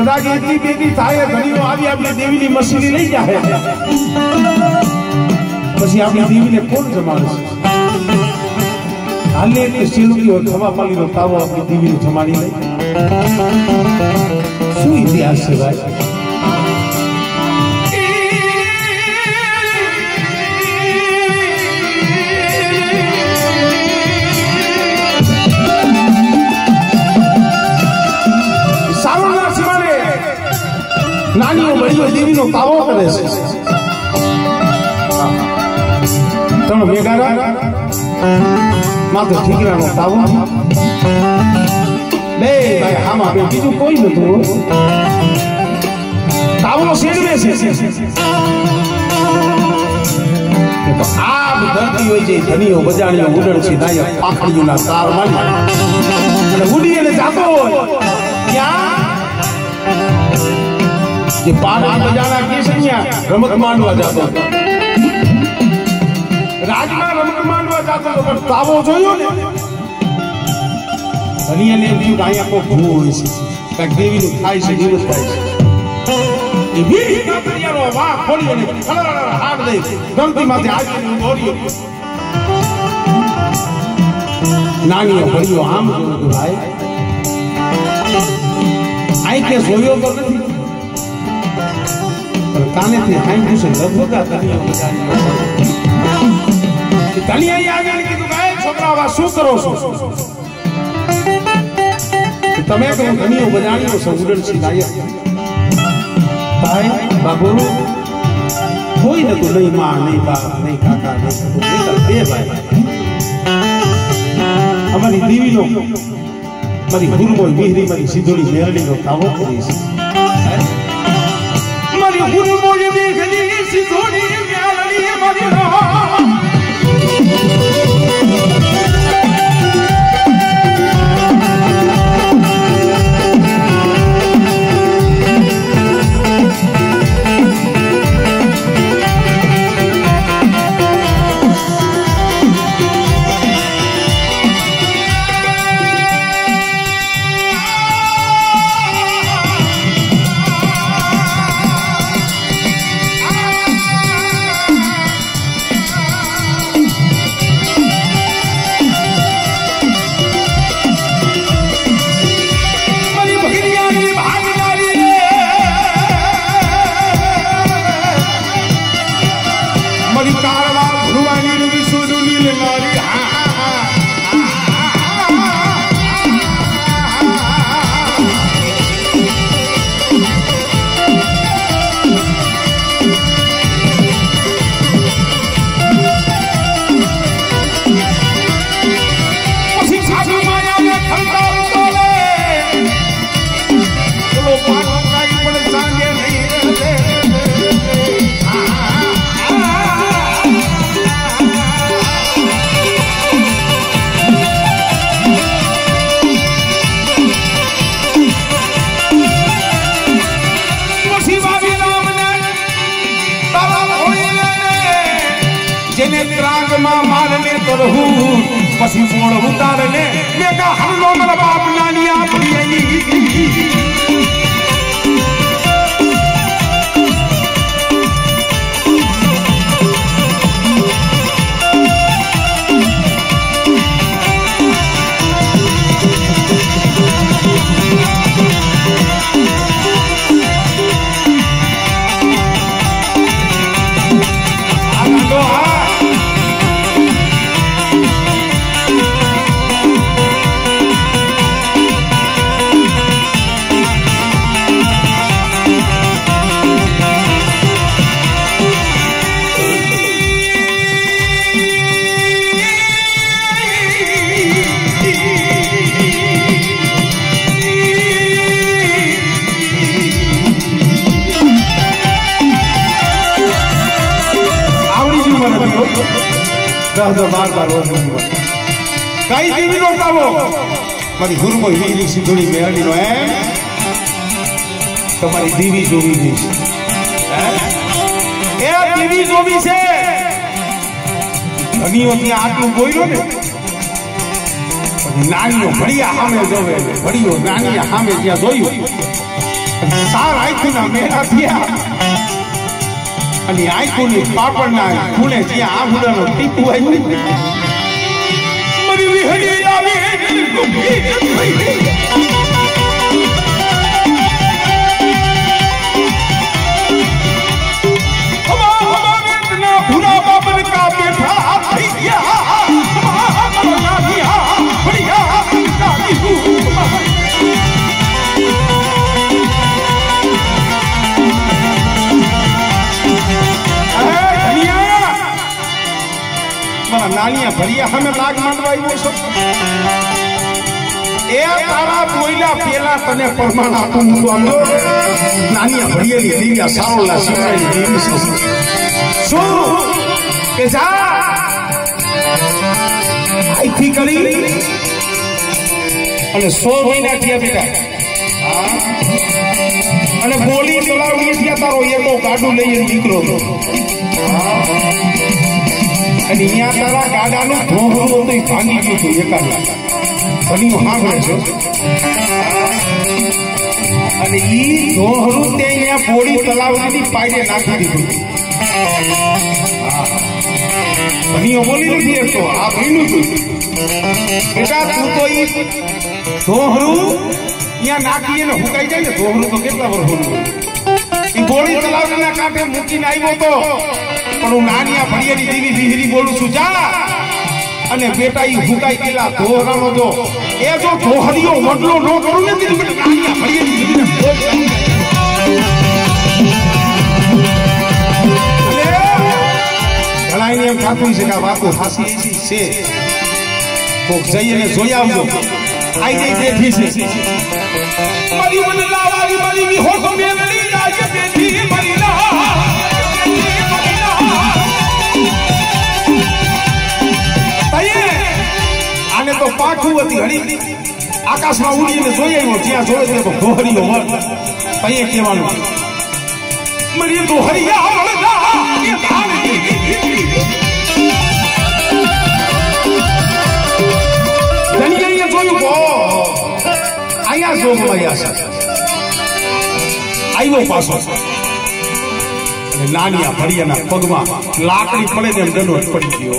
कदाच इतनी बेटी थाय घणीओ आवी आपणी देवीनी मशीनी लई जाए પછી આપણી દેવીને કોણ જમાડશે હાલે કે શિલુકી હોય ખવા પાલીનો તાવો આપણી દેવીને જમાડી લે શું ઇતિહાસ છે ભાઈ સાવણના સિવાને નાનીઓ બળીઓ દેવીનો તાવો કરે છે ત્રણ મેઘારા માત્ર ઠીકરાનો તાવો બે ભાઈ આમાં બે બીજું કોઈ નતું તાવો શેડવે છે આ ધરતી હોય છે ધનીઓ બજાણીઓ ઉડણ છે નાયક પાખડીઓના તાર મારી અને ઉડી અને જાતો હોય ક્યાં જે પાડા બજાણા કેસરિયા રમત માંડવા જાતો રાજમાં રમત માંડવા જાતો પણ તાવો જોયો ને ધનિયાને એમ થયું કે અહીંયા કોઈ ભૂ હોય છે કાંઈક દેવીનું થાય છે દિવસ થાય છે એ વીરી કાપડિયાનો વાહ ખોલી અને ખળવાળા હાથ દઈ ગમતીમાંથી આવીને ઉભો રહ્યો નાનીઓ ભર્યો આમ જોયું કે ભાઈ અહીં કે જોયો તો નથી પણ કાનેથી સાંભળ્યું છે લગભગ ધનિયા ધનિયા આગળ કીધું કે છોકરા શું કરો છો તમે કહો ધનિયો બજાણીઓ છો ઉડણ છે નાયક ભાઈ બાબુ કોઈ નતું નહીં માં નહીં બાપ નહીં કાકા નહીં બે ભાઈ અમારી દેવીનો મારી ગુરુમોલ મિહરી મારી સિદ્ધોડી મેરડીનો તાવો કરી છે મારી ગુરુમોલ મિહરી સિદ્ધોડી મેરડી મારી પછી મોડ ઉતારે ને મેં કા હમલો મારા બાપ નાની આપણી કઈ દેવીનો તાવો મારી ગુરુમો વીરી સિદ્ધોડી મેરડીનો એમ તમારી દેવી જોવી છે એ દેવી જોવી છે ધનીઓ ત્યાં આટલું બોલ્યો ને નાનીઓ ભડિયા સામે જોવે ભડિયો નાની સામે જ્યાં જોયું સાર આંખના મેળા થયા અને આંખોની પાપડના ખૂણે જ્યાં આંગળાનો ટીપું આવ્યું મારી વિહળી આવી ભૂરા બાબન કા બેઠા થઈ ગયા બઢિયા નાનિયા ભરિયા સામે લાગ માંડવા આવ્યો છો એ તારા બોયલા પેલા તને પ્રમાણ આપું હું આમનો નાનિયા ભરિયાની દેવ્યા સારોલા શિવરાયની દેવી છે શું કે જા આઈથી કરી અને 100 મહિના થયા બેટા અને બોલી તલાવડી થયા તારો એકો ગાડું લઈને નીકળો હતો અને અહીંયા તારા ગાડાનું ધોહરું હતું એ ભાંગી ગયું હતું એકાદ ઘણી સાંભળે છો અને ઈ ધોહરું તે અહીંયા પોળી તલાવડીની પાયે નાખી દીધું ઘણીઓ બોલી નથી એકતો આ ભીનું હતું બેટા તું તો ઈ ધોહરું અહીંયા નાખી એને હુકાઈ જાય ને ધોહરું તો કેટલા વર્ષોનું એ પોળી તલાવડીના કાંઠે મૂકીને આવ્યો તો પણ હું નાનિયા ભરિયાની દેવી વિહરી બોલું છું જા અને બેટા ઈ હુકાઈ ગયેલા ધોહરાનો જો એ જો ધોહરીઓ વડલો ન કરું ને તો નાનિયા ભરિયાની દેવીને બોલ ઘણા એમ થાતું છે કે આ વાતો હાસી છે કોક જઈને જોઈ આવજો આઈ જઈ બેઠી છે મારી મને લાવારી મારી ની હોતો મેલડી જાય બેઠી મારી આને તો પાખું હતી હળી આકાશમાં ઉડીને જોઈ આવ્યો જ્યાં જોયે તો ધોહરીઓ મળ તઈએ કહેવાનું મરી ધોહરિયા ધનિયા જોયું અહીંયા જો મળ્યા છે આવ્યો પાછો અને નાનિયા ભરિયાના પગમાં લાકડી પડે ને એમ દંડોત પડી ગયો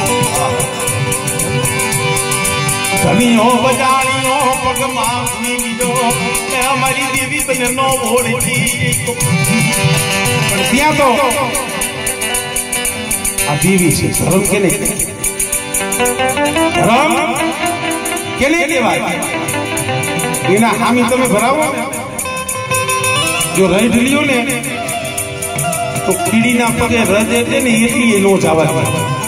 ધનિયો બજાણીઓ પગમાં ગયો અમારી દેવી તને નો ઓળખી પણ ત્યાં તો આ દેવી છે ધર્મ કેને ધર્મ કેને કહેવાય એના હામી તમે ભરાવો જો રહી ઢીલ્યો ને તો કીડીના પગે રજે છે ને એટલી નો જવા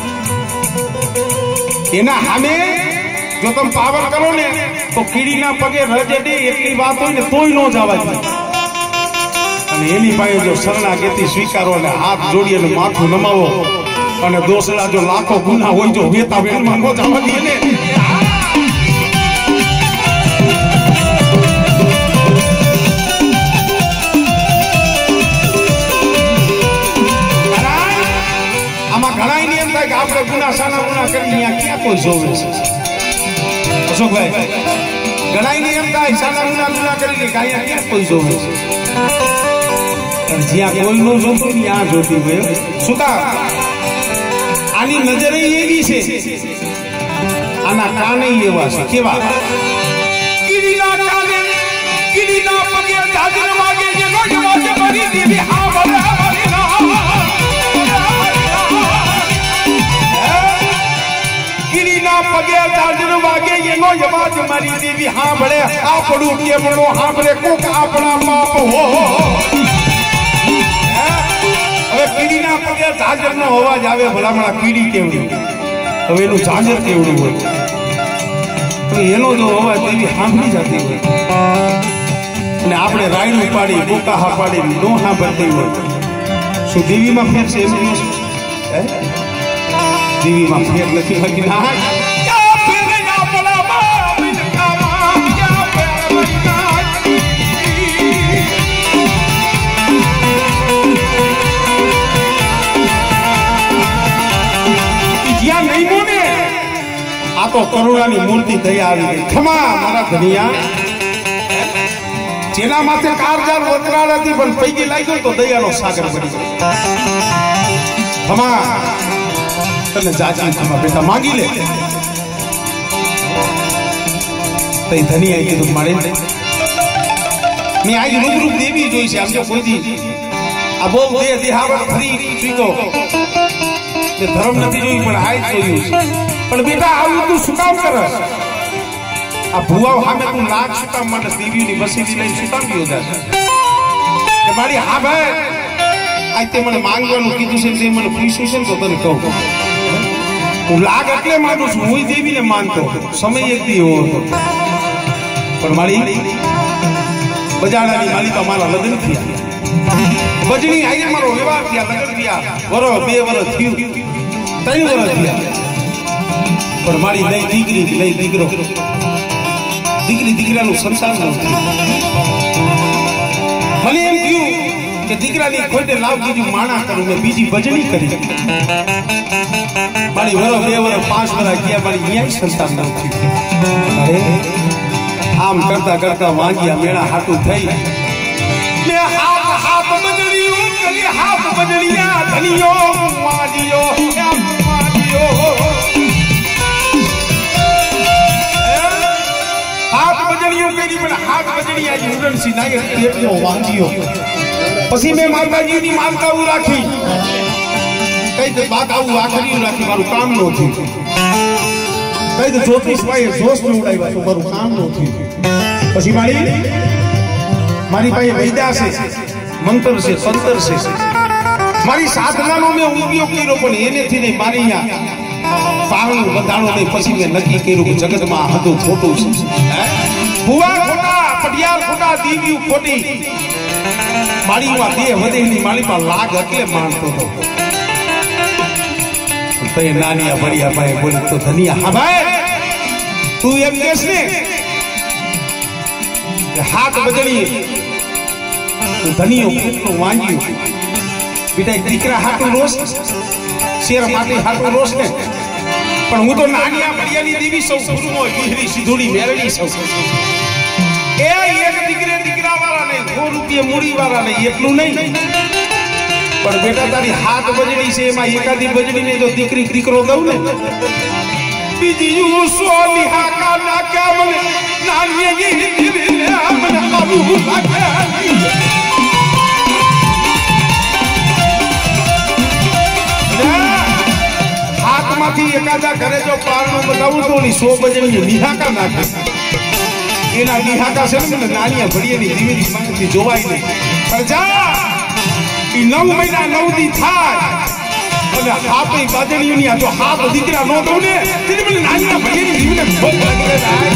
એના સામે જો તમે પાવર કરો ને તો કીડીના પગે રજે દે એટલી વાત હોય ને તોય નો જવા દે અને એની પાસે જો શરણાગતિ સ્વીકારો અને હાથ જોડી અને માથું નમાવો અને દોસડા જો લાખો ગુના હોય જો વેતા વેરમાં નો જવા દે ને આપણે ગુના સાના ગુના કરી ક્યાં કોઈ જોવે છે અશોકભાઈ ગણાઈને એમ થાય સાના ગુના કરી ક્યાં કોઈ જોવે છે જ્યાં કોઈ નો જોતું ત્યાં જોતી હોય શું કામ આની નજરે એવી છે આના કાને એવા છે કેવા કીડીના કાને કીડીના પગે જાજર વાગે જેનો જવાજ ભરી દેવી હા ભલા પગે દાદર વાગે એનો જવાજ મારી દેવી સાંભળે આપણું કેમનો સાંભળે કોક આપણા બાપ હો હવે કીડીના પગે ઝાંઝર નો અવાજ આવે ભલામણા કીડી કેવડી હવે એનું ઝાંઝર કેવડું હોય તો એનો જો અવાજ દેવી સાંભળી જતી હોય અને આપણે રાયડું પાડી બોકાહા પાડી નો સાંભળતી હોય શું દેવીમાં ફેર છે દેવીમાં ફેર નથી બાકી ના તો કરુણાની મૂર્તિ દયા આવી ગઈ ખમા મારા ધનિયા જેના માથે કારજાર વતરાળ હતી પણ પૈકી લાગ્યો તો દયાનો સાગર બની ગયો. ખમા તને જાજી ખમા બેટા માંગી લે. તઈ ધની આવી કીધું મારે મેં આજ રૂબરૂ દેવી જોઈ છે. આમ તો કોઈ દી આ બહુ દેહાવટ ફરી ચૂક્યો કે ધર્મ નથી જોયું પણ આજ જોયું છે. પણ બેટા આવું તું શું કામ કરે? આ ભુવાઓ સામે તું લાખ શું કામ માટે દેવીની બસીથી લઈને શું કામ ગયો જાય? મારી હા ભાઈ આજ તે મને માંગવાનું કીધું છે તે મને પૂછ્યું છે ને તો તને કહું હું લાગ એટલે માંગુ છું. હું દેવીને માનતો સમય એક દી એવો હતો પણ મારી બજાડાની માલિકા મારા લગ્ન થયા. બજણી આઈને મારો વ્યવહાર થયા લગ્ન થયા વરો 2 વર્ષ થયું 3 વર્ષ થયા પણ મારી નહીં દીકરી નહીં દીકરો દીકરી દીકરાનું સંસાર ન થયું. મને એમ થયું કે દીકરાની ખોટે લાવ બીજું માણા કરું મેં બીજી બજણી કરી. મારી વરો 2 વર્ષ 5 વર્ષ ગયા મારી અહીંયા સંસાર ન થયું. અરે આમ કરતા કરતા વાંગ્યા મેળા હાટું થઈ મેં હાથ બદલ્યું કરી હાથ બદલ્યા ધનિયો માજિયો હાથ બદલ્યું કરી પણ હાથ બદલી આજે ઉડનસી નાગે એટલો વાંગ્યો. પછી મેં માતાજીની માનતાઓ રાખી કઈ તો બાત આવું આખરી રાખી મારું કામ ન થયું. કઈ તો જ્યોતિષભાઈ જોશ ને ઉડાવ્યા તો મારું કામ ન થયું. પછી મારી પાસે વૈદ્યા છે મંત્ર છે સંતર છે મારી સાધનાનો મેં ઉપયોગ કર્યો પણ એનેથી નહીં મારી અહીંયા પારણું બંધાણો નહીં. પછી મેં નક્કી કર્યું કે જગતમાં હતું ખોટું છે. ભુવા ખોટા પટિયાર ખોટા દીવ્યું ખોટી મારી માં દેહ વધેની મારી પાસે લાગ એટલે માનતો હતો. તો એ નાનિયા બળિયા ભાઈ બોલે તો ધનિયા હા ભાઈ તું એમ કેસ ને હાથ બદલી ધનિયો કેટલું વાંગ્યું બેટા દીકરા હાટું રોષ શેર માટે હાટું રોષ ને પણ હું તો નાનિયા બળિયાની દેવી સૌ ગુરુમો ગીહરી સિધુડી મેળવી સૌ એ એક દીકરે દીકરા વાળા નહીં 100 રૂપિયા મૂડી વાળા નહીં એટલું નહીં પણ બેટા તારી હાથ બજડી છે એમાં એકાદી બજડીને જો દીકરી દીકરો દઉં ને બીજી સો લિહાકા ના કામ નાનિયા ગીહરી મને આવું લાગે. હાથમાંથી એકાદા ઘરે જો પારણું બતાવું તો 100 બજડી નિહાકા નાખે એના નિહાકા છે ને નાનિયા ભડિયાની દીવીની માંગથી જોવાય નહીં. પણ જા 9 મહિના 9 દી થાય અને હાપે બાજણીઓની આ જો હાપ દીકરા નો દઉં ને તેને મને નાનિયા ભડિયાની દીવીને ભોગ લાગે જાય.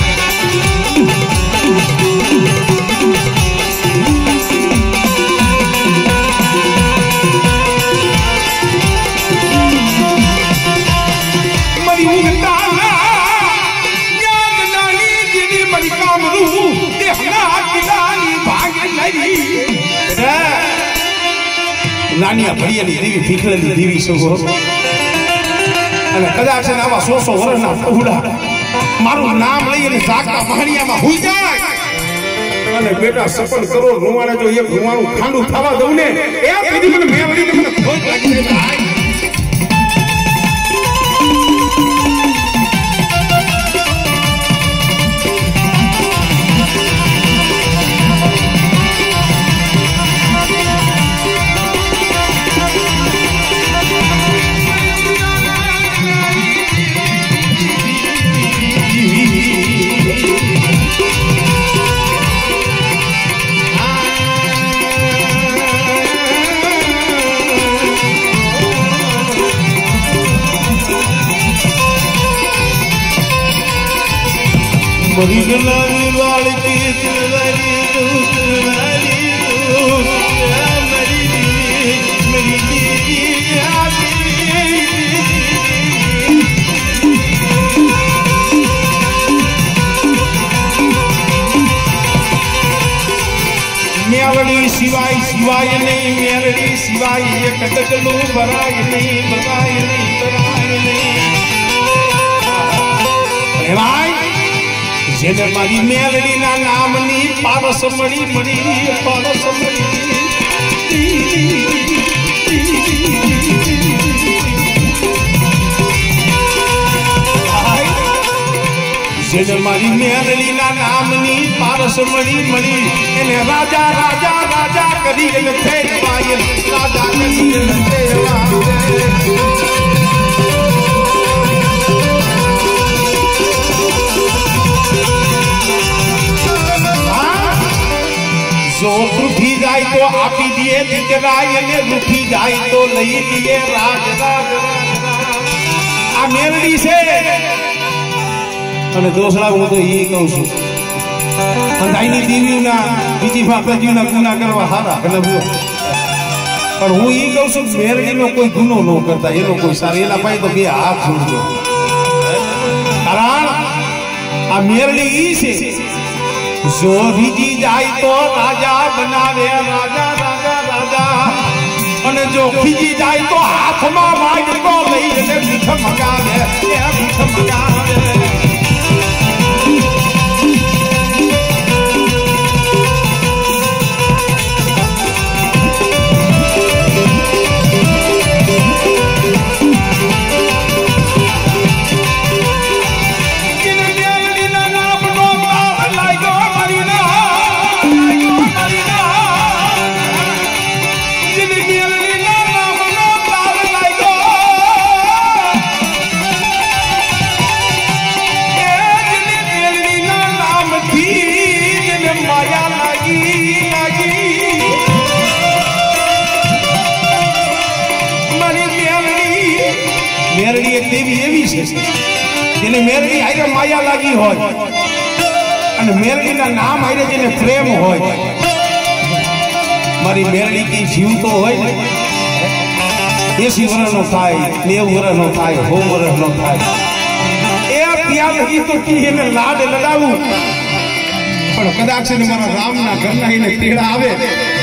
નાનિયા ભડિયાની દેવી ભીખલેલી દેવી સગો અને કદાચ આવા 100 વર્ષના પહોળા મારું નામ લઈ અને જાગતા મહાણિયામાં હુઈ જાય અને બેટા સફળ કરો રૂવાને જો એક રૂવાણું ખાંડું થવા દઉં ને એ કીધી મને મેવડીને મને ભોગ લાગી જાય. मरी गलानी लाल की तुम्हारी मेरी दीदी मेवड़ी सिवाय सिवाय नहीं मेवड़ी सिवाय एक डगलू बराय नहीं बराय नहीं बराय नहीं भाई જેને મારી મેલડીના નામની પારસ મળી પારસ જેને મારી મેલડીના નામની પારસ મળી એને રાજા રાજા રાજા કરી એને ફેરવાય રાજા કરી એને જો રૂઠી જાય તો આપી દે દીકરા એને રૂઠી જાય તો લઈ લઈએ રાજ રાજ આ મેલડી છે અને દોસરા હું તો એ કહું છું અંધાઈની દેવીઓના બીજી ભાગજીઓના ગુના કરવા હારા એટલે પણ હું એ કહું છું મેલડીનો કોઈ ગુનો ન કરતા એનો કોઈ સારો એના ભાઈ તો બે હાથ જોડજો કારણ આ મેલડી ઈ છે જો રીજી જાય તો રાજા બનાવે રાજા રાજા રાજા અને જો ખીજી જાય તો હાથમાં વાગતો લઈ અને મીઠ મગાવે મીઠ મગાવે મેરડી એક દેવી એવી છે જેને મેરડી આયરે માયા લાગી હોય અને મેરડીના નામ આયરે જેને પ્રેમ હોય મારી મેરડી કી જીવતો હોય ને 80 વર્ષનો થાય 90 વર્ષનો થાય 100 વર્ષનો થાય એ ત્યાં લગી તો કી એને લાડ લડાવું પણ કદાચ એને મારા રામના ઘરના એને તેડા આવે